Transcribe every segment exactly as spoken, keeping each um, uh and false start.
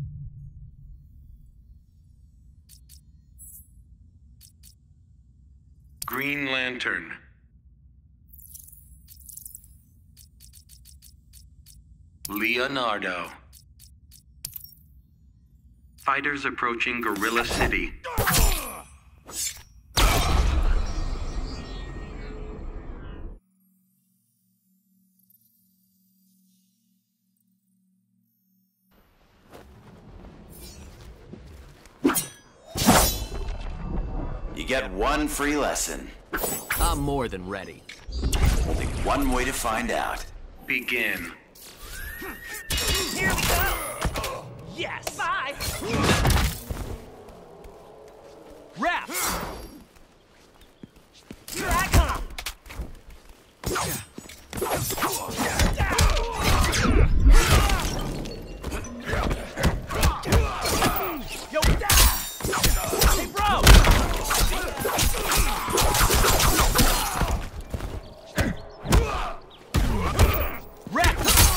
Green Lantern. Leonardo. Fighters approaching Gorilla City. You get one free lesson. I'm more than ready. Only one way to find out. Begin. Here we go! Yes! Bye! Wrap! Here I come! Yo, hey, bro! Wrap!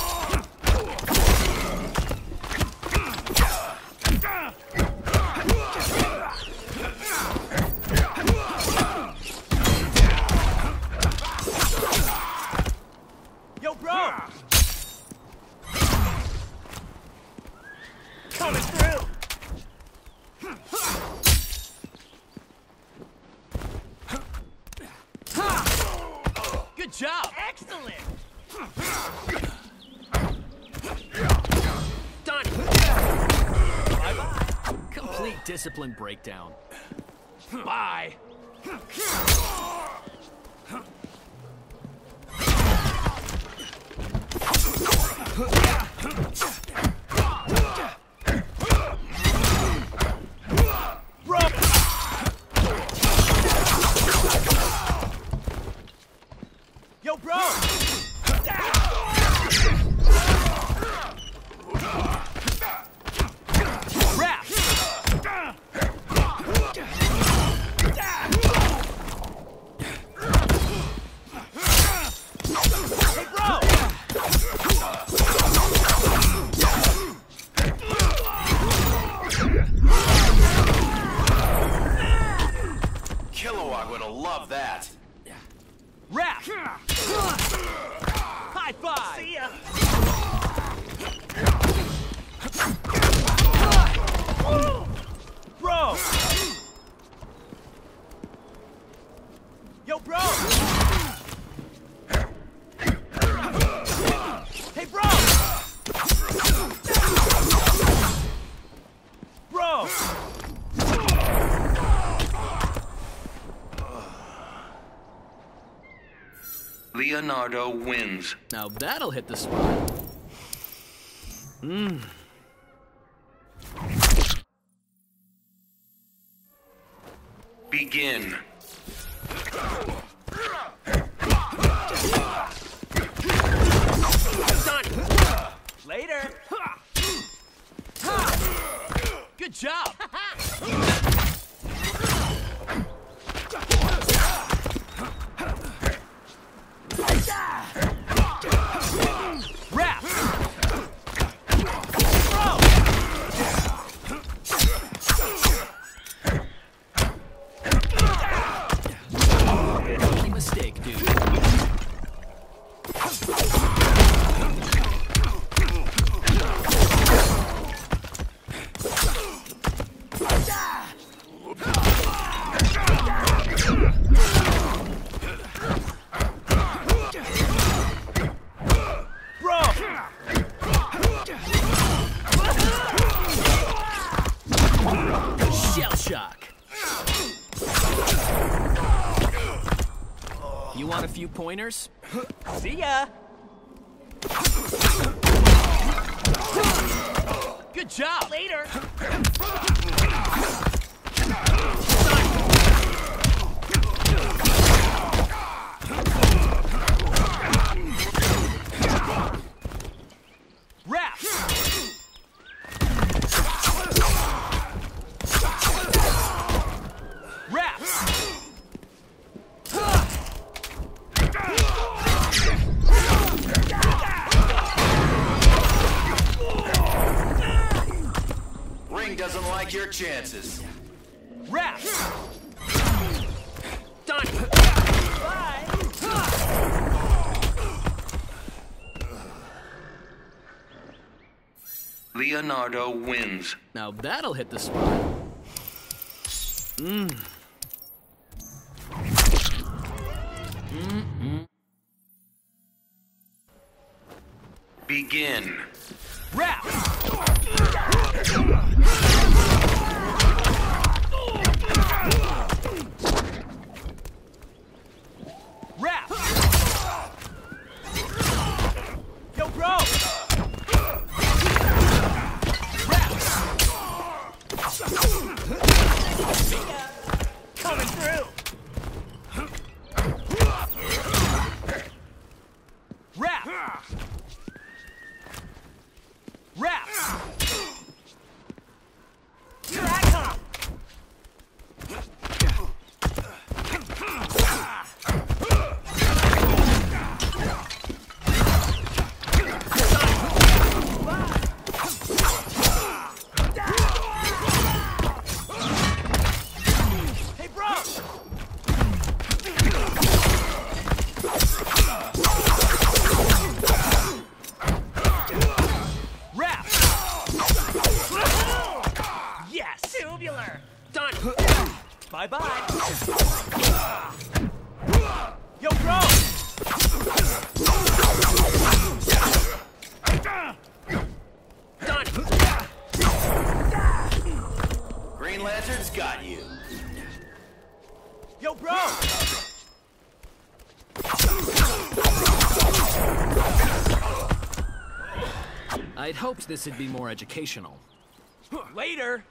Yo, bro! Coming through! Good job! Excellent! Done! Bye-bye. Complete discipline breakdown. Bye! Bro! Yo, bro! Wrap! Hey, bro! Kilowog would have loved that. Wrap! High five! See ya! Bro! Yo, bro! Hey, bro! Bro! Leonardo wins. Now that'll hit the spot. Mmm. Begin. Done! Later! Good job! Wrap! Bro! Rookie mistake, dude. Bro! Shell shock. You want a few pointers? See ya! Good job! Later! Wrap! Wrap! like your chances. Wrap. Done. Bye. Leonardo wins. Now that'll hit the spot. Mmm. Mm-mm. Begin. Wrap. Wrap. Yo, bro. Coming through! Wrap! Wrap! Here I come! Hey, bro! Wrap! Yes! Tubular! Done. Bye-bye! Yo, bro! Done. Green Lantern's got you. Yo, bro! I'd hoped this would be more educational. Later!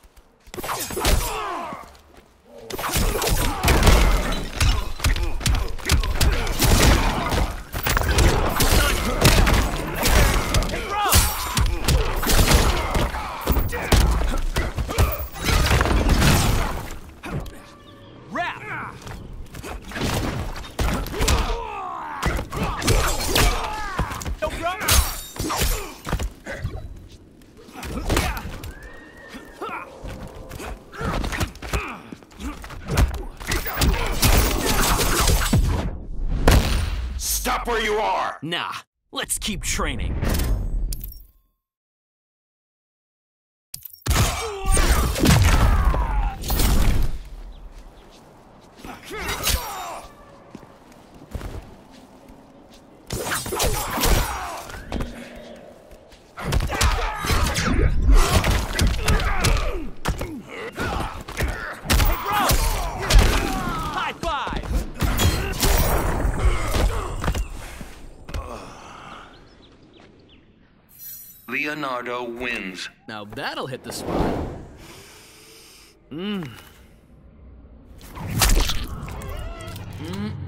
Hey, bro! Wrap! Yo, bro! Stop where you are! Nah, let's keep training. High five! Leonardo wins. Now that'll hit the spot. Mmm. Mm.